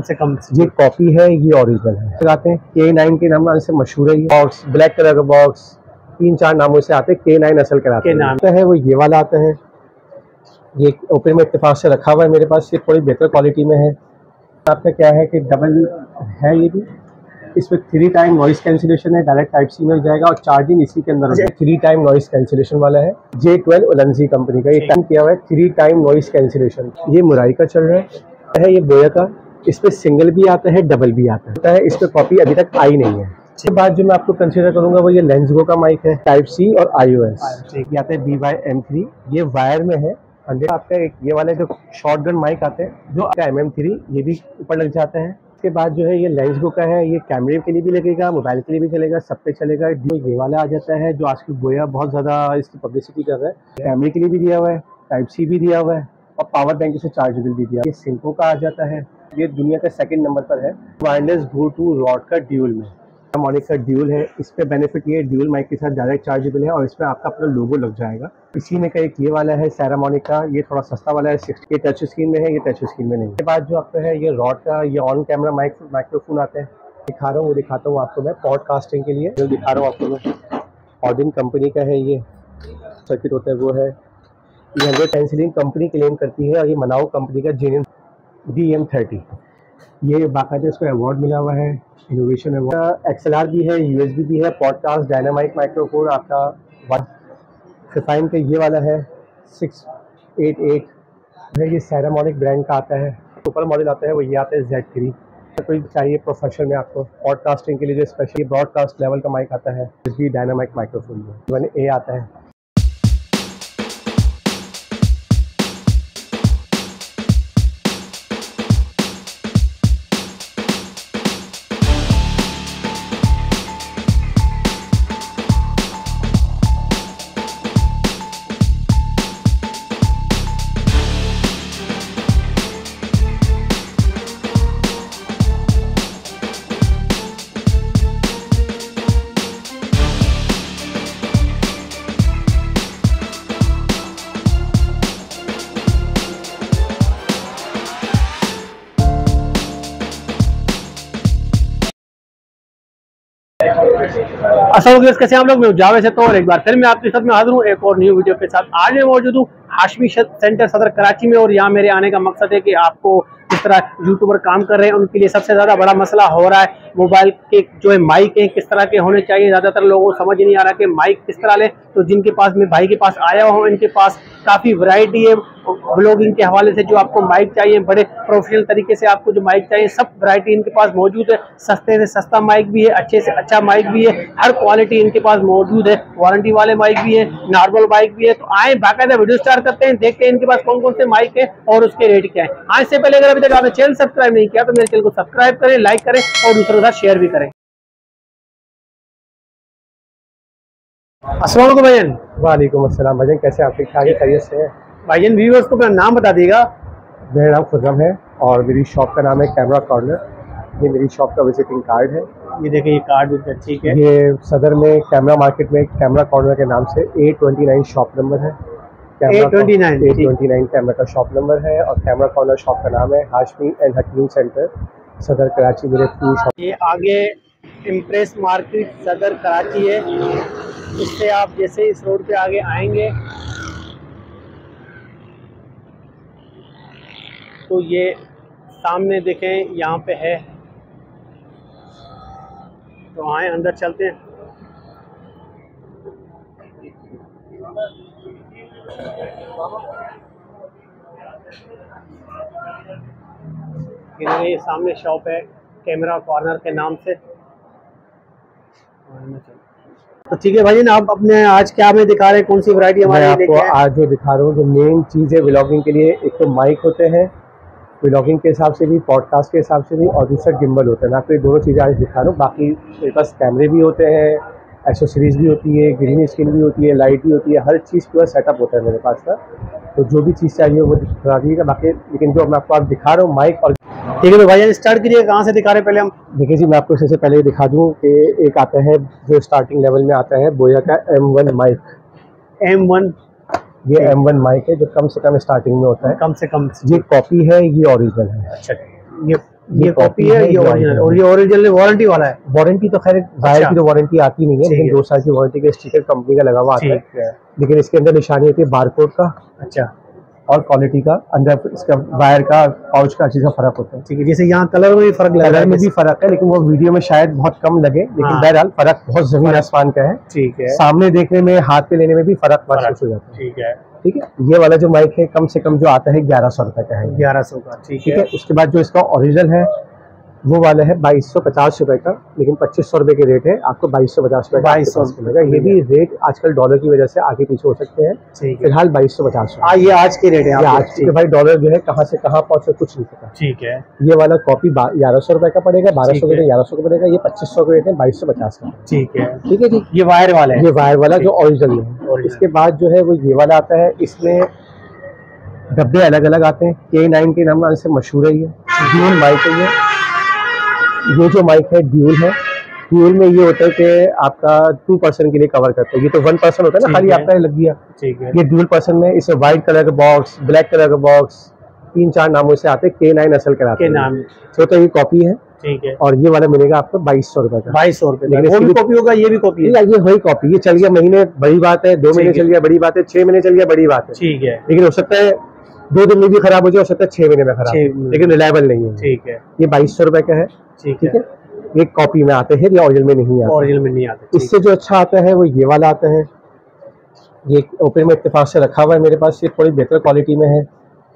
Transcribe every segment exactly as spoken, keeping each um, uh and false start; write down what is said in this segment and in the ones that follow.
कम से कम ये कॉपी है, ये ओरिजिनल है। लगाते हैं के नाइन के नाम से मशहूर है ये बॉक्स, ब्लैक कलर का बॉक्स, तीन चार नामों से आते हैं। के नाइन असल कराते हैं नाम है वो ये वाला आता है। ये ओपन में इत्तेफाक से रखा हुआ है मेरे पास, ये थोड़ी बेहतर क्वालिटी में है। आपका क्या है कि डबल है ये भी, इसमें थ्री टाइम नॉइस कैंसिलेशन है, डायरेक्ट टाइप सी मिल जाएगा और चार्जिंग इसी के अंदर है। थ्री टाइम नॉइस कैंसिलेशन वाला है, जे ट्वेल्व उलंजी कंपनी का ये टाइम किया हुआ है, थ्री टाइम नॉइस कैंसिलेशन। ये मुराई का चल रहा है, ये बोया का। इसमें सिंगल भी आता है, डबल भी आता है। इस पर कॉपी अभी तक आई नहीं है। इसके बाद जो मैं आपको कंसीडर करूंगा वो ये लेंसगो का माइक है, टाइप सी और आई ओ एस। ये आता है बी वाई एम थ्री, ये वायर में है। आपका एक ये वाले जो शॉर्ट गन माइक आते हैं जो आपका एम एम थ्री, ये भी ऊपर लग जाते हैं। इसके बाद जो है ये लेंसगो का है, ये कैमरे के लिए भी लगेगा, मोबाइल के लिए भी चलेगा, सब पे चलेगा। जो ये वाला आ जाता है जो आजकल गोया बहुत ज़्यादा इसकी पब्लिसिटी कर रहा है, कैमरे के लिए भी दिया हुआ है, टाइप सी भी दिया हुआ है और पावर बैंक से चार्जेबल भी दिया है। ये सिंको का आ जाता है, ये दुनिया का सेकंड नंबर पर है। वायरलेस ब्लूटूथ रॉड का ड्यूल में मॉनिक का ड्यूल है। इस पे बेनिफिट ये ड्यूल माइक के साथ डायरेक्ट चार्जेबल है और इसमें आपका अपना लोगो लग जाएगा। इसी में का एक ये वाला है सैरामोनिक का, ये थोड़ा सस्ता वाला है, सिक्सटी। ये टच स्क्रीन में है, ये टच स्क्रीन में नहीं। इसके बाद जो आपका है ये रॉड का, ये ऑन कैमरा माइक माइक्रोफोन आते हैं। दिखा रहा हूँ वो दिखाता हूँ आपको मैं पॉडकास्टिंग के लिए जो दिखा रहा हूँ आपको मैं। ऑडिन कंपनी का है, ये सर्किट होता है वो है। ये हंड्रेड पेंसिलिंग कंपनी क्लेम करती है और ये मनाओ कंपनी का जेन डी एम थर्टी। ये बाकायदा इसको अवार्ड मिला हुआ है, इनोवेशन अवार्ड। एक्सएलआर भी है, यूएसबी भी है, पॉडकास्ट डायनामाइक माइक्रोफोन आपका वन फिफाइन का ये वाला है, सिक्स एट एट है। ये सैरामोनिक ब्रांड का आता है। सुपर मॉडल आता है वो ये आता है जेड थ्री। कोई चाहिए प्रोफेशनल में आपको पॉडकास्टिंग के लिए जो स्पेशली ब्रॉडकास्ट लेवल का माइक आता है, यूएसबी डायनामाइक माइक्रोफोन में वन ए आता है। असल कैसे हम लोग मैं जावे से तो और एक बार फिर मैं आपके साथ में हाजिर हूँ एक और न्यू वीडियो के साथ। आज मैं मौजूद हूँ हाशमी सेंटर सदर कराची में और यहाँ मेरे आने का मकसद है कि आपको जिस तरह यूट्यूबर काम कर रहे हैं उनके लिए सबसे ज़्यादा बड़ा मसला हो रहा है मोबाइल के जो है माइक हैं किस तरह के होने चाहिए। ज़्यादातर लोगों को समझ नहीं आ रहा कि माइक किस तरह ले। तो जिनके पास मैं भाई के पास आया हूँ, इनके पास काफ़ी वैरायटी है ब्लॉगिंग के हवाले से। जो आपको माइक चाहिए बड़े प्रोफेशनल तरीके से आपको जो माइक चाहिए सब वैरायटी इनके पास मौजूद है। सस्ते से सस्ता माइक भी है, अच्छे से अच्छा माइक भी है, हर क्वालिटी इनके पास मौजूद है। वारंटी वाले माइक भी है, नॉर्मल माइक भी है। तो आए बाकायदा वीडियो स्टार्ट करते हैं, देखते हैं इनके पास कौन कौन से माइक है और उसके रेट क्या है। आज से पहले अगर अभी तक आपने चैनल सब्सक्राइब नहीं किया तो मेरे चैनल को सब्सक्राइब करें, लाइक करें और दूसरों के साथ शेयर भी करें। अस्सलाम वालेकुम भाईजान। वालेकुम अस्सलाम भाईजान, कैसे आप? ठीक ठाक है, खैरियत से हैं भाईजान? व्यूअर्स को अपना नाम बता देगा। मेरा नाम खुर्रम है और मेरी शॉप का नाम है कैमरा कॉर्नर। ये मेरी शॉप का विजिटिंग कार्ड है। ये देखिए ये कार्ड भी ठीक है। ये सदर में कैमरा मार्केट में कैमरा कॉर्नर के नाम से A twenty nine shop number है। A twenty nine A twenty nine camera का शॉप नंबर है और कैमरा कॉर्नर शॉप का नाम है हाशमी एंड हकीम सेंटर सदर कराची। मेरे टू शॉप ये आगे इम्प्रेस मार्केट सदर कराची है। इससे आप जैसे इस रोड पे आगे आएंगे तो ये सामने देखें यहाँ पे है। तो आए अंदर चलते हैं। ये सामने शॉप है कैमरा कॉर्नर के नाम से। तो ठीक है भाई, आप अपने आज क्या हमें दिखा रहे हैं, कौन सी वैरायटी हमारे लिए? आपको आज जो दिखा रहा हूँ जो मेन चीज़ है व्लॉगिंग के लिए, एक तो माइक होते हैं व्लॉगिंग के हिसाब से भी, पॉडकास्ट के हिसाब से भी, और दूसरा गिम्बल होता है। मैं आपको ये दोनों चीज़ें आज दिखा रहा हूँ। बाकी मेरे पास कैमरे भी होते हैं, एक्सेसरीज भी होती है, ग्रीन स्क्रीन भी होती है, लाइट भी होती है, हर चीज़ पूरा सेटअप होता है मेरे पास का। तो जो भी चीज़ चाहिए वो दिखा दीजिएगा। बाकी लेकिन जो मैं आपको आज दिखा रहा हूँ माइक और ठीक है। तो भाई स्टार्ट करिए, कहाँ से दिखा रहे हैं पहले हम? देखिए जी, मैं आपको सबसे पहले ये दिखा दूँ कि एक आता है जो स्टार्टिंग लेवल में आता है बोया का M one mic. M one ये एम वन माइक है जो कम से कम स्टार्टिंग में होता है। कम से कम ये कॉपी है, ये ओरिजिनल है। अच्छा, ये ये कॉपी है, ये ओरिजिनल, और ये ओरिजिनल वारंटी वाला है। वारंटी तो खैर वायर की तो वारंटी आती नहीं है, लेकिन दो साल की वारंटी का स्टिकर कंपनी का लगा हुआ आता है, लेकिन इसके अंदर निशानी होती है बारकोड का। अच्छा। और क्वालिटी का, अंदर इसका वायर का, पाउच का चीज का फर्क होता है। ठीक है, जैसे यहाँ कलर में भी फर्क लग रहा है, कलर में भी फर्क है, लेकिन वो वीडियो में शायद बहुत कम लगे, लेकिन बहरहाल फर्क बहुत जमीन आसमान का है। ठीक है, सामने देखने में, हाथ पे लेने में भी फर्क महसूस हो जाता है। ठीक है, ठीक है। ये वाला जो माइक है कम से कम जो आता है ग्यारह सौ रुपए का है, ग्यारह सौ का। ठीक है। उसके बाद जो इसका ओरिजिनल है वो वाला है बाईस सौ पचास रुपए का, लेकिन पच्चीस सौ रुपए के रेट है, आपको बाईस सौ पचास रुपए बाईस सौ मिलेगा। ये भी रेट आजकल डॉलर की वजह से आगे पीछे हो सकते हैं, फिलहाल बाईस सौ पचास हाँ, ये आज के रेट है। आज के भाई डॉलर जो है कहाँ से कहाँ पहुंचे कुछ नहीं पता। ठीक है। ये वाला कॉपी ग्यारह सौ रुपए का पड़ेगा, बारह सौ का ग्यारह सौ का पड़ेगा, ये पच्चीस सौ का रेट है, बाईस सौ पचास का। ठीक है, ठीक है जी। ये वायर वाला है, ये वायर वाला जो ओरिजिनल है। इसके बाद जो है वो ये वाला आता है, इसमें डब्बे अलग अलग आते हैं, के नाइन के नाम से मशहूर है। ये ड्यूल माइक है। ये ये जो माइक है ड्यूल है। ड्यूल में ये होता है कि आपका टू पर्सन के लिए कवर करता है, ये तो वन पर्सन होता है ना, खाली आपका लग गया। ठीक है। ये ड्यूल पर्सन में इसे व्हाइट कलर का बॉक्स, ब्लैक कलर का बॉक्स, तीन चार नामों से आते हैं, के नाइन असल कराते हैं नाम, तो ये कॉपी है। ठीक है। और ये वाला मिलेगा आपको बाईस सौ रुपए का। बाईस सौ रुपए वो भी कॉपी होगा, ये भी कॉपी है। ये वही कॉपी, ये चल गया महीने बड़ी बात है, दो महीने चल गया बड़ी बात है, छह महीने चल गया बड़ी बात है। ठीक है। लेकिन हो सकता है दो दिन में भी खराब हो जाए, हो सकता है छह महीने में खराब, लेकिन रिलायबल नहीं है। ठीक है। ये बाईस सौ रुपए का है। ठीक है। ये कॉपी में आते हैं, ये ओरिजिनल में नहीं आता। ओरिजिनल में नहीं आते। इससे जो अच्छा आता है वो ये वाला आता है। ये ओपन में इत्तेफाक से रखा हुआ है मेरे पास, ये थोड़ी बेहतर क्वालिटी में है।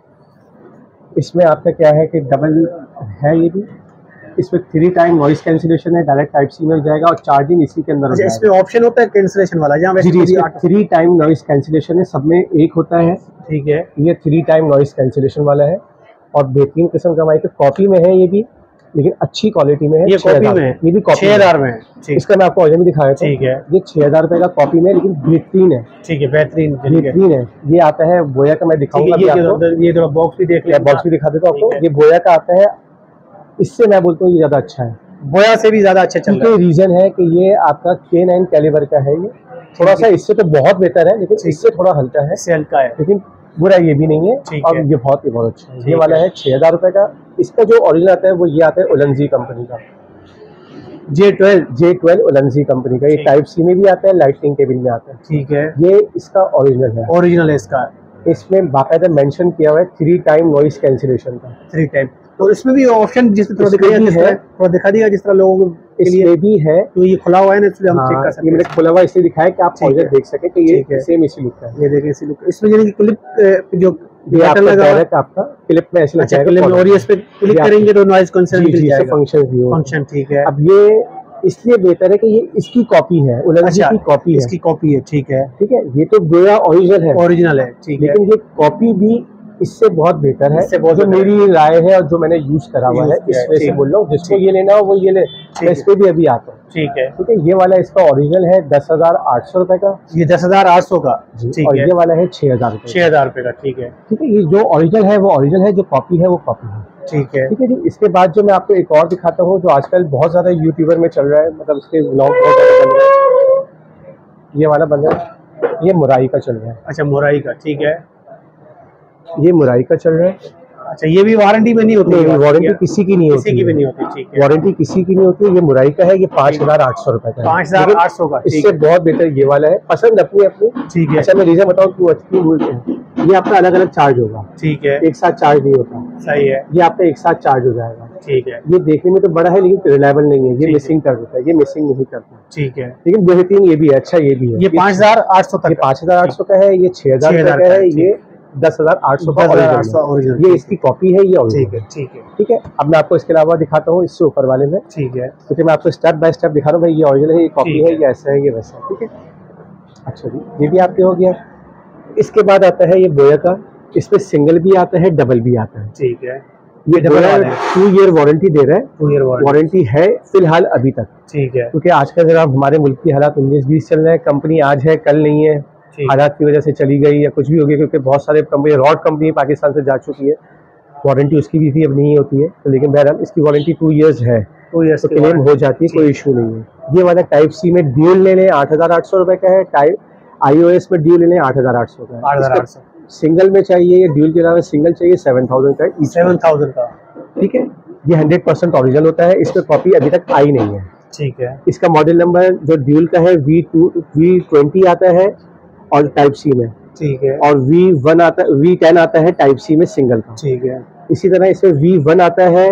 इसमें आपका क्या है कि डबल है, ये भी इसमें थ्री टाइम नॉइस कैंसिलेशन है, डायरेक्ट टाइप सी में जाएगा और चार्जिंग इसी के अंदर। अच्छा, इसमें ऑप्शन होता है कैंसिलेशन वाला, जहाँ G G three time noise cancellation है, सब में एक होता है। ठीक है। ये थ्री टाइम नॉइस कैंसिलेशन वाला है और बेहतरीन किस्म का माइक है। कॉपी में है ये भी, लेकिन अच्छी क्वालिटी में है। ये कॉपी में है, ये भी कॉपी छह हजार में है। इसका मैं आपको ऑर्डर भी दिखाया था। ठीक है। ये छह हजार रुपए का कॉपी में, लेकिन बेहतरीन है। ठीक है, बेहतरीन बेहतरीन है। ये आता है बोया का, मैं दिखाऊंगा। ये थोड़ा बॉक्स भी देख लिया, बॉक्स भी दिखा देता हूँ आपको। ये बोया का आता है, इससे मैं बोलता हूँ ये ज्यादा अच्छा है, बोया से भी ज्यादा अच्छा चल रहा है। रीजन है कि ये आपका के नाइन कैलिबर का है। ये थोड़ा सा इससे तो बहुत बेहतर है, लेकिन इससे थोड़ा हल्का है, इससे हल्का है, लेकिन बुरा ये भी नहीं है। और ये बहुत ही बहुत अच्छा है। ये वाला है छह हजार रुपए का। इसका जो ओरिजिनल आता है वो ये आता है उलंजी कंपनी का, J twelve J twelve Ulanzi company का। ये टाइप सी में भी आता है, लाइटनिंग केबल में आता है। ठीक है। ये इसका ओरिजिनल है। ओरिजिनल है इसका। इसमें बाकायदा मेंशन किया हुआ है थ्री टाइम नॉइस कैंसिलेशन का। थ्री टाइम तो इसमें भी ऑप्शन जिस तरह थोड़ा दिखा दिया, जिस तरह लोगों के लिए भी है। तो ये खुला हुआ है ना, इसलिए हम चेक कर सकते हैं। ये मैंने खुला हुआ इसलिए दिखाया कि आप ऑर्डर देख सके कि ये सेम इसी लुक का है। ये देखिए इसी लुक। इसमें यानी कि क्लिप जो बटन लगा है आपका क्लिप में ऐसे अच्छा क्लिप में, और ये इस पे क्लिक करेंगे तो नॉइज कैंसिलेशन फंक्शन भी हो फंक्शन। ठीक है। अब ये इसलिए बेहतर है कि ये इसकी कॉपी है, उलंजी की कॉपी है, इसकी कॉपी है। ठीक है। ठीक है। ये तो गोया ओरिजिनल है, ओरिजिनल है। ठीक है। लेकिन ये कॉपी भी इससे बहुत बेहतर है। इससे बहुत जो मेरी राय है और जो मैंने यूज करा हुआ है, इस वजह से बोल रहा हूँ। जिसको ये लेना हो वो ये ले, मैं इस पे भी अभी आता हूँ। ठीक है। ठीक है। ये वाला इसका ओरिजिनल है दस हजार आठ सौ रुपए का। ये दस हजार आठ सौ का। और ये वाला है छह हजार रुपए छह हजार रुपए का। ठीक है। ठीक है। ये जो ओरिजिनल है वो ओरिजिनल है, जो कॉपी है वो कॉपी है। ठीक है। ठीक है जी। इसके बाद जो मैं आपको एक और दिखाता हूँ, जो आजकल बहुत ज्यादा यूट्यूबर में चल रहा है, मतलब उसके व्लॉग बहुत ज्यादा बन रहा है, ये वाला बन रहा है। ये मुराई का चल रहा है। अच्छा, मुराई का। ठीक है। ये मुराई का चल रहा है। अच्छा, ये भी वारंटी में नहीं होती? नहीं, वारंटी किसी की नहीं होती, किसी की भी नहीं होती। ठीक है। वारंटी किसी की नहीं होती है। ये मुराई का है। ये पाँच हजार आठ सौ रुपए का है। पाँच हजार आठ सौ का। इससे बहुत बेहतर ये वाला है। पसंद अपनी अपनी। ठीक है। अच्छा, मैं रीजन बताऊँ क्यों अच्छी बोलते हैं। ये आपका अलग अलग चार्ज होगा। ठीक है। एक साथ चार्ज नहीं होता। सही है। ये आपका एक साथ चार्ज हो जाएगा। ठीक है। ये देखने में तो बड़ा है, लेकिन रिलायबल नहीं है। ये मिसिंग कर देता है, ये मिसिंग नहीं करता। ठीक है। लेकिन बेहतरीन ये भी है, अच्छा ये भी है। ये पाँच हजार आठ सौ तक, पाँच हजार आठ सौ का है। ये छह हजार का है। ये दस हजार आठ सौ का ओरिजिनल। ये इसकी कॉपी है। ये ठीक है। ठीक है। ठीक है। अब मैं आपको इसके अलावा दिखाता हूँ इससे ऊपर वाले में। ठीक है। क्योंकि मैं आपको स्टेप बाय स्टेप दिखा रहा हूँ, भाई ये ओरिजिनल है, ये कॉपी है, ये ऐसा है, ये वैसा है। ठीक है। अच्छा जी, ये भी आपके हो गया। इसके बाद आता है ये बोया का। इसमें सिंगल भी आता है, डबल भी आता है। ठीक है। ये डबल टू ईयर वारंटी दे रहा है। टू ईयर वारंटी है फिलहाल अभी तक। ठीक है। क्योंकि आजकल जरा हमारे मुल्क की हालात उन्नीस बीस चल रहे हैं, कंपनी आज है कल नहीं है, हालात की वजह से चली गई या कुछ भी हो गया, क्योंकि बहुत सारे कंपनी रॉड कंपनी पाकिस्तान से जा चुकी है, वारंटी उसकी भी थी, अब नहीं होती है। तो लेकिन बहरहाल इसकी वारंटी टू इयर्स है, टू इयर्स तो क्लेम हो जाती है, कोई इशू नहीं है। ये वाला टाइप सी में ड्यूल ले लें आठ हजार आठ सौ रुपए का है। टाइप आई ओ एस में ड्यूल ले लें आठ हजार आठ सौ का है। आठ हजार आठ सौ सिंगल में चाहिए, ड्यूल के अलावा सिंगल चाहिए सेवन थाउजेंड का, सेवन थाउजेंड का। ठीक है। ये हंड्रेड परसेंट ओरिजिनल होता है, इसमें कॉपी अभी तक आई नहीं है। ठीक है। इसका मॉडल नंबर जो ड्यूल का है वी टू वी ट्वेंटी आता है और टाइप सी में। ठीक है। और वी वन आता है, वी टेन आता है टाइप सी में सिंगल का। ठीक है। इसी तरह इसमें वी वन आता है,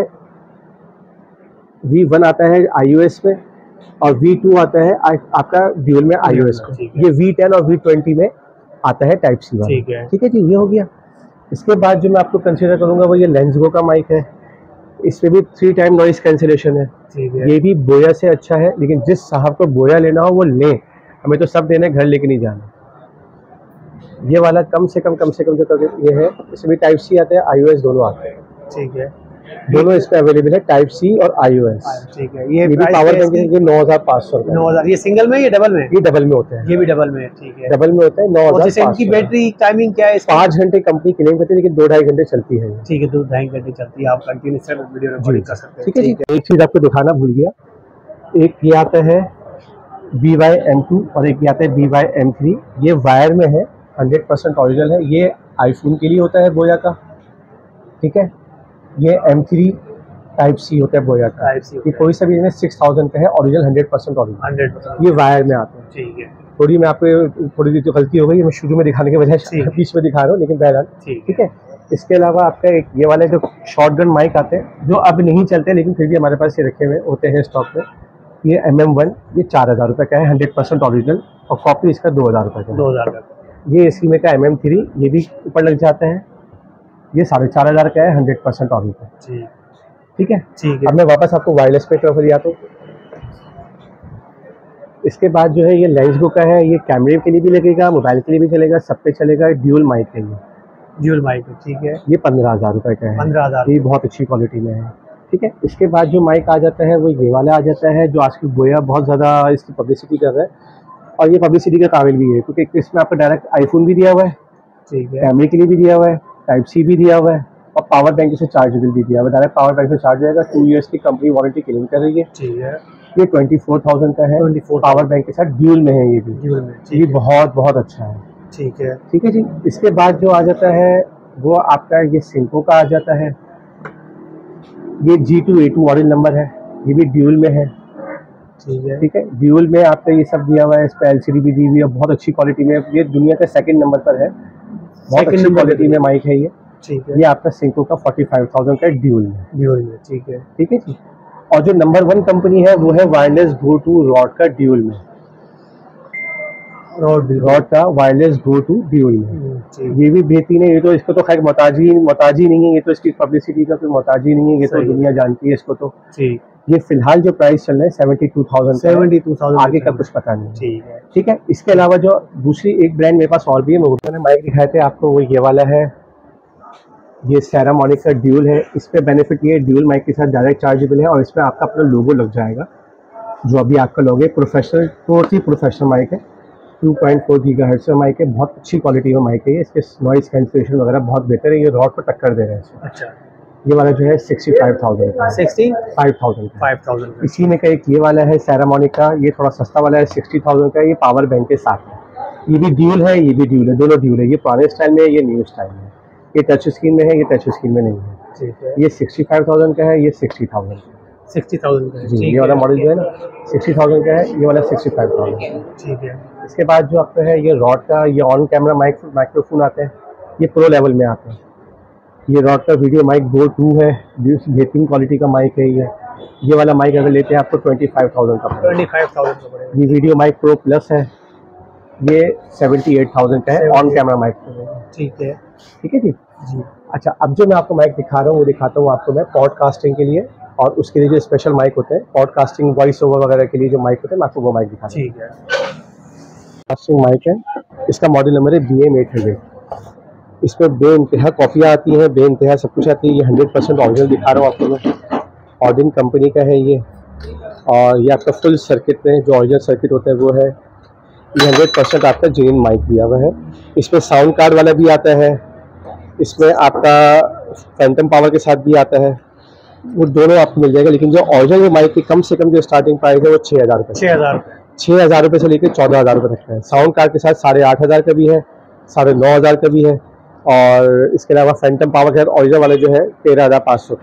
वी वन आता है आईओएस में, और वी टू आता है आपका ड्यूल में आईओएस में। ये वी टेन और वी ट्वेंटी में आता है टाइप सी वाला। ठीक है। ठीक है जी, ये हो गया। इसके बाद जो मैं आपको कंसीडर करूंगा वो ये लेंसगो का माइक है। इसमें भी थ्री टाइम नॉइस कैंसिलेशन है। ठीक है। ये भी बोया से अच्छा है, लेकिन जिस साहब को बोया लेना हो वो ले, हमें तो सब देने, घर लेके नहीं जाना। ये वाला कम से कम कम से कम जो तो ये है, इसमें भी टाइप सी आता है, आईओएस दोनों आते हैं। ठीक है। दोनों इसमें अवेलेबल है, टाइप सी और आईओएस। ठीक है। ये, ये भी पावर बैंक है, नौ हजार पाँच सौ नौ हजार ये सिंगल में, ये डबल में? ये डबल में होता है। ये भी डबल में है। ठीक है। डबल में होता है, नौ हजार। इनकी बैटरी टाइमिंग क्या है? पाँच घंटे कंपनी क्लेम करती है, लेकिन दो ढाई घंटे चलती है। ठीक है, दो ढाई घंटे चलती है, आप कंटिन्यूस वीडियो रिकॉर्डिंग कर सकते हैं। ठीक है जी। एक चीज आपको दिखाना भूल गया, एक ये आता है बी वाई एम टू और एक ये आता है बी वाई एम थ्री। ये वायर में है, हंड्रेड परसेंट ओरिजिनल है। ये आईफोन के लिए होता है बोया का। ठीक है। ये एम थ्री टाइप सी होता है बोया का। ये कोई सा भी सिक्स थाउजेंड का है, original hundred percent original. Hundred percent ये वायर में आते हैं। ठीक है। थोड़ी मैं आपको थोड़ी जो गलती हो गई, मैं शुरू में दिखाने के बजाय बीच में दिखा रहा हूँ, लेकिन बहरहाल ठीक है। इसके अलावा आपका एक ये वाले जो शॉर्ट गन माइक आते हैं, जो अब नहीं चलते लेकिन फिर भी हमारे पास ये रखे हुए होते हैं स्टॉक में। ये एम एम वन, ये चार हज़ार रुपये का है, हंड्रेड परसेंट ओरिजिनल, और कॉपी इसका दो हज़ार रुपये का। दो हज़ार का। ये इसी में का एम एम थ्री, ये भी ऊपर लग जाते हैं। ये साढ़े चार हज़ार का है, हंड्रेड परसेंट ओरिजिनल। ठीक है। ठीक है। अब मैं वापस आपको वायरलेस पे तरफ लिया। तो इसके बाद जो है ये लेंसगो का है, ये कैमरे के लिए भी लगेगा, मोबाइल के लिए भी चलेगा, सब पे चलेगा। ड्यूल माइक है ये, ड्यूल माइक है। ठीक है। ये पंद्रह हज़ार रुपये का है। पंद्रह हज़ार ये बहुत अच्छी क्वालिटी में है। ठीक है। इसके बाद जो माइक आ जाता है वो ये वाला आ जाता है, जो आजकल बोया बहुत ज़्यादा इसकी पब्लिसिटी कर रहा है, और ये पब्लिसिटी का काबिल भी है, क्योंकि इसमें आपको डायरेक्ट आईफोन भी दिया हुआ है। ठीक है। कैमरे के लिए भी दिया हुआ है, टाइप सी भी दिया हुआ है, और पावर बैंक से चार्जेबल भी दिया हुआ है। डायरेक्ट पावर बैंक से चार्ज जाएगा, टू इयर्स की कंपनी वारंटी क्लेम कर रही है। ठीक है। ये ट्वेंटी फोर थाउजेंड का है, पावर बैंक के साथ, ड्यूल में है। ये भी ड्यूल में। ये बहुत बहुत अच्छा है। ठीक है। ठीक है जी। इसके बाद जो आ जाता है वो आपका ये सिंको का आ जाता है। ये G two A two original number है, ये भी ड्यूल में है। ठीक है। ठीक है। ड्यूल में आपका ये सब दिया हुआ है, इस पर एल सी डी भी दी हुई है, बहुत अच्छी क्वालिटी में। ये दुनिया का सेकंड नंबर पर है, बहुत अच्छी क्वालिटी में माइक है ये। ठीक है। ये आपका सिंको का फोर्टी फाइव थाउजेंड का ड्यूल में। ड्यूल में। ठीक है। ठीक है जी। और जो नंबर वन कंपनी है वो है वायरलेस गो टू रॉड का ड्यूल में। रॉड रॉड का वायरलेस गो टू ड्यूल में। ये भी बेहतरीन है। ये तो इसको तो खैर मोहताजी मोहताजी नहीं है, ये तो इसकी पब्लिसिटी का कोई मोहताजी नहीं है, ये तो दुनिया जानती है इसको। तो ये फिलहाल जो प्राइस चल रहा है seventy two thousand seventy two thousand आगे का कुछ पता नहीं। ठीक है। ठीक है। इसके अलावा जो दूसरी एक ब्रांड मेरे पास और भी है, मैं माइक दिखाए थे आपको, वो ये वाला है। ये सेरामोनिक का ड्यूल है। इस पे बेनिफिट ये ड्यूल माइक के साथ डायरेक्ट चार्जेबल है, और इसमें आपका अपना लोगो लग जाएगा, जो अभी आपका लोगो है। प्रोफेशनल टोटली प्रोफेशनल माइक है, टू पॉइंट फोर गीगाहर्ट्ज़ का माइक है, बहुत अच्छी क्वालिटी का माइक है ये। इसके नॉइस कैंसिलेशन वगैरह बहुत बेहतर है। ये रॉड पर टक्कर दे रहे हैं। अच्छा। ये वाला जो है सिक्सटी फाइव थाउजेंड का, sixty five thousand five thousand इसी में का एक ये वाला है सेरामोनिक का, ये थोड़ा सस्ता वाला है, सिक्सटी थाउजेंड का। ये पावर बैंक के साथ है। ये भी ड्यूल है, ये भी ड्यूल है, दोनों ड्यूल है। ये पुराने स्टाइल में है, ये न्यू स्टाइल में है। ये टच स्क्रीन में है, ये टच स्क्रीन में नहीं है। ठीक है। ये सिक्सटी फाइव थाउजेंड का है, ये सिक्सटी थाउजेंड सिक्सटी थाउजेंड का है। जी। ये वाला मॉडल जो है ना सिक्सटी थाउजेंड का है, ये वाला सिक्सटी फाइव थाउजेंड। ठीक है। इसके बाद जो आपका है ये रॉड का, ये ऑन कैमरा माइक माइक्रोफोन आते हैं, ये प्रो लेवल में आते हैं। ये रॉड का वीडियो माइक गो टू है, बेहतरीन क्वालिटी का माइक है ये। ये वाला माइक अगर लेते हैं आपको ट्वेंटी फाइव थाउजेंड का ट्वेंटी फाइव थाउजेंड का पड़ेगा। ये वीडियो माइक प्रो प्लस है, ये सेवेंटी एट थाउजेंड का है, ऑन कैमरा माइक। ठीक है। ठीक है जी। जी। अच्छा, अब जो मैं आपको माइक दिखा रहा हूँ वो दिखाता हूँ आपको मैं पॉडकास्टिंग के लिए, और उसके लिए जो स्पेशल माइक होते हैं पॉडकास्टिंग वॉइस ओवर वगैरह के लिए जो माइक होते हैं, मैं आपको वो माइक दिखा रहा हूँ। ठीक है। पॉडकास्टिंग माइक है, इसका मॉडल नंबर है बी एम एट हंड्रेड। इसमें बे इंतहा कॉपियाँ आती हैं, बे इंतहा सब कुछ आती है। ये हंड्रेड परसेंट ऑरिजिनल दिखा रहा हूँ आपको मैं, ऑर्डिन कंपनी का है ये। और ये आपका फुल सर्किट में जो ओरिजिनल सर्किट होता है वो है। ये हंड्रेड परसेंट आपका जेन्युइन माइक दिया हुआ है। इसमें साउंड कार्ड वाला भी आता है, इसमें आपका फैंटम पावर के साथ भी आता है, वो दोनों आपको मिल जाएगा। लेकिन जो ओरिजिनल माइक की कम से कम जो स्टार्टिंग प्राइस है वो छः हज़ार रुपये छः हज़ार छः हज़ार रुपये से लेकर चौदह हज़ार रुपये तक है। साउंड कार्ड के साथ साढ़े आठ हज़ार का भी है, साढ़े नौ हज़ार का भी है, और इसके अलावा फैंटम पावर के साथ ओरिजिनल वाला जो है तेरह हज़ार पाँच सौ का है।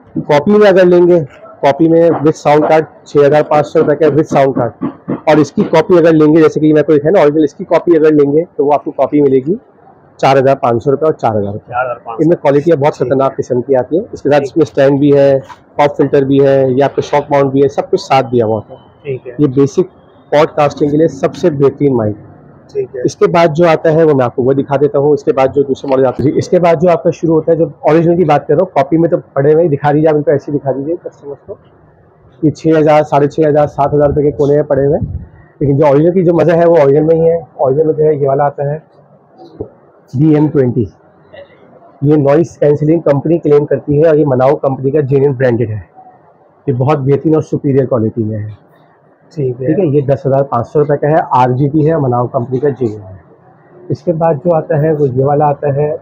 कॉपी में अगर लेंगे, कॉपी में विद साउंड कार्ड छः हज़ार पाँच सौ रुपये का विद साउंड कार्ड, और इसकी कॉपी अगर लेंगे, जैसे कि मैं कोई है ना ओरिजिनल, इसकी कॉपी अगर लेंगे तो वो आपको कॉपी मिलेगी चार हज़ार पाँच सौ रुपये और चार हज़ार रुपये। इनमें क्वालिटी बहुत खतरनाक किस्म की आती है। इसके साथ इसमें स्टैंड भी है, पॉप फिल्टर भी है, या आपका शॉक माउंट भी है, सब कुछ साथ दिया हुआ है। ये बेसिक पॉडकास्टिंग के लिए सबसे बेहतरीन माइक है। ठीक है। इसके बाद जो आता है वो मैं आपको वो दिखा देता हूँ। इसके बाद जो दूसरे मॉडल आता है, इसके बाद जो आपका शुरू होता है, जो ओरिजिनल की बात कर रहा हूँ, कॉपी में तो पड़े हुए दिखा दीजिए आप इनको, ऐसे दिखा दीजिए कस्टमर्स को। ये छः हज़ार साढ़े छः हज़ार सात हज़ार रुपये के कोने में पड़े हुए हैं, लेकिन जो ओरिजिनल की जो मज़ा है वो ओरिजिनल में ही है। ओरिजिनल में जो है ये वाला आता है डी एम ट्वेंटी। ये नॉइस कैंसिलिंग कंपनी क्लेम करती है और ये मनाओ कंपनी का जेन्युइन ब्रांडेड है। ये बहुत बेहतरीन और सुपीरियर क्वालिटी में है। ठीक है ठीक है। ये दस हज़ार पाँच सौ रुपये का है, आर जी बी है, मनाओ कंपनी का जेन्युइन है। इसके बाद जो आता है वो ये वाला आता है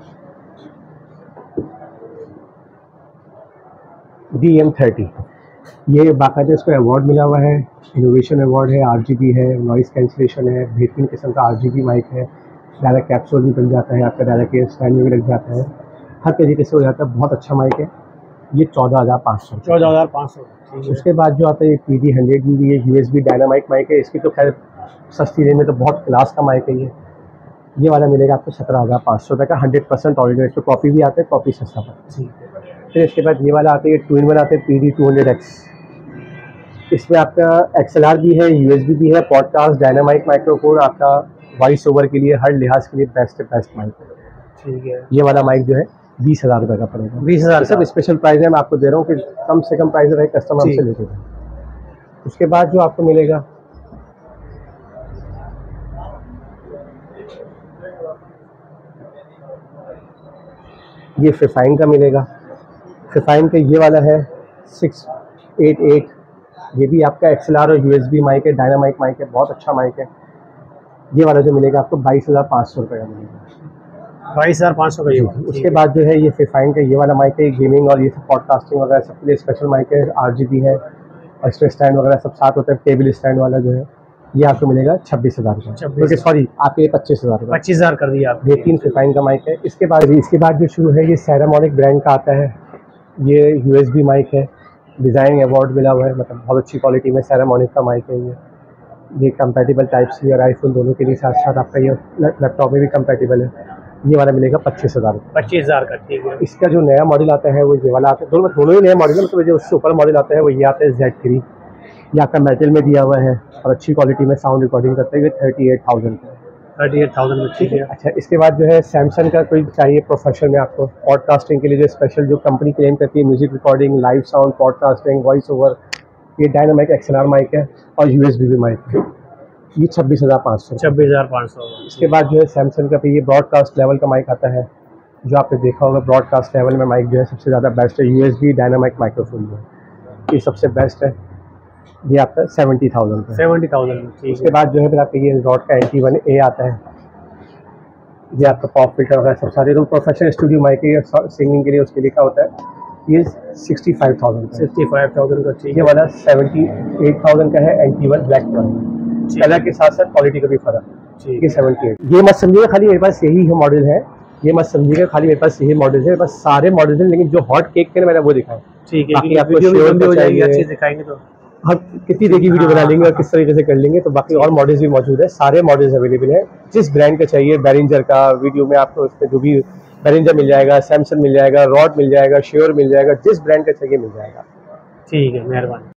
डी एम थर्टी। ये बाकायदा इसको अवार्ड मिला हुआ है, इनोवेशन अवार्ड है, आर जी बी है, नॉइस कैंसिलेशन है, बेहतरीन किस्म का आर जी बी माइक है। डायरेक्ट कैप्सूल भी बन जाता है आपका, डायरेक्ट स्टैंड में भी लग जाता है, हर तरीके से हो जाता है। बहुत अच्छा माइक है। ये चौदह हज़ार पाँच सौ चौदह हज़ार पाँच सौ उसके बाद जो आता है ये P D hundred G B, ये U S B dynamic mic है। इसकी तो खैर सस्ती रेंज में तो बहुत क्लास का माइक है। ये ये वाला मिलेगा आपको सत्रह हज़ार पाँच सौ रुपये का, हंड्रेड परसेंट ऑरिजिनल। इसमें कॉपी भी आते हैं, कॉपी सस्ता पड़ता है। फिर इसके बाद ये वाला आता है, ये टू इन वन आते हैं, P D two hundred X. इसमें आपका एक्स एल आर भी है, यू एस बी भी है, पॉडकास्ट, डायनामाइक माइक्रोफोन, आपका वॉइस ओवर के लिए, हर लिहाज के लिए बेस्ट बेस्ट माइक है। ठीक है। ये वाला माइक जो है बीस हज़ार रुपये का पड़ेगा। बीस हज़ार सब स्पेशल प्राइस है, मैं आपको दे रहा हूँ कि कम से कम प्राइस रहे, कस्टमर हमसे लेते हैं। उसके बाद जो आपको मिलेगा ये फिफाइन का मिलेगा। फिफाइन का ये वाला है सिक्स एट एट। ये भी आपका एक्स एल आर और यू एस बी माइक है, डायनामाइक माइक है, बहुत अच्छा माइक है। ये वाला जो मिलेगा आपको बाईस हज़ार पाँच सौ रुपये का मिलेगा। बाईस हज़ार पाँच सौ का ये। उसके बाद जो है ये फिफाइन का ये वाला माइक है, गेमिंग और ये सब पॉडकास्टिंग वगैरह सबके लिए स्पेशल माइक है, आर जी बी है, और इसमें स्टैंड वगैरह सब साथ होता है। टेबल स्टैंड वाला जो है ये आपको मिलेगा छब्बीस हज़ार का, सॉरी आपके लिए पच्चीस हज़ार का, पच्चीस हज़ार कर दिया आप। ये तीन फिफाइन का माइक है। इसके बाद इसके बाद जो शुरू है ये सेरामोनिक ब्रांड का आता है। ये यू एस बी माइक है, डिज़ाइन अवार्ड मिला हुआ है, मतलब बहुत अच्छी क्वालिटी में सेरामोनिक का माइक है। ये ये कंपैटिबल टाइप सी और आईफोन दोनों के लिए, साथ साथ आपका ये लैपटॉप में भी कंपैटिबल है। ये वाला मिलेगा पच्चीस हज़ार पच्चीस हज़ार का। ठीक है। इसका जो नया मॉडल आता है वो ये वाला आता है, दोनों दोनों ही नए मॉडल है, मतलब जो उससे ऊपर मॉडल आता है वो ये आता है जेड थ्री। ये आपका मेटल में दिया हुआ है और अच्छी क्वालिटी में साउंड रिकॉर्डिंग करते हैं। Thirty eight thousand thirty eight thousand में। ठीक है। अच्छा, इसके बाद जो है सैमसंग का कोई चाहिए प्रोफेशनल में आपको पॉडकास्टिंग के लिए, जो स्पेशल जो कंपनी क्लेम करती है, music recording, live sound, podcasting, voice over, ये dynamic X L R mic है और यू एस बी भी माइक है। ये छब्बीस हज़ार पाँच सौ छब्बीस हज़ार पाँच सौ। इसके बाद जो है सैमसंग का पे ये ब्रॉडकास्ट लेवल का माइक आता है, जो आपने देखा होगा ब्रॉडकास्ट लेवल में माइक जो है सबसे ज़्यादा बेस्ट है। U S B dynamic microphone जो है ये सबसे बेस्ट है। ये आपका सेवेंटी थाउजेंड का सेवेंटी थाउजेंड। उसके बाद जो है फिर आपका ये रॉड का एन टी वन ए आता है। ये आपका पॉप फिल्टर वगैरह सब सारे, तो प्रोफेशनल स्टूडियो माइक है, सिंगिंग के लिए उसके लिखा होता है। ये sixty five thousand sixty five thousand का। ठीक है। ये वाला सेवेंटी एट थाउजेंड का है, N T one black colour, colour के साथ साथ क्वालिटी का भी फर्क है। ये सेवेंटी एट। ये मत समझिएगा खाली मेरे पास यही मॉडल है, ये मत समझिएगा खाली मेरे पास यही मॉडल है, मेरे पास सारे मॉडल हैं, लेकिन जो हॉट केक के मैंने वो दिखाया। ठीक है। आपको वीडियो भी लंबी हो जाएगी, अच्छी दिखाएंगे तो हम कितनी देखी वीडियो बना लेंगे और किस तरीके से कर लेंगे। तो बाकी और मॉडल्स भी मौजूद है, सारे मॉडल्स अवेलेबल है। जिस ब्रांड का चाहिए, बैरिंजर का वीडियो में आपको उसमें जो भी बैरिंजर मिल जाएगा, सैमसंग मिल जाएगा, रॉड मिल जाएगा, श्योर मिल जाएगा, जिस ब्रांड का चाहिए मिल जाएगा। ठीक है, मेहरबानी।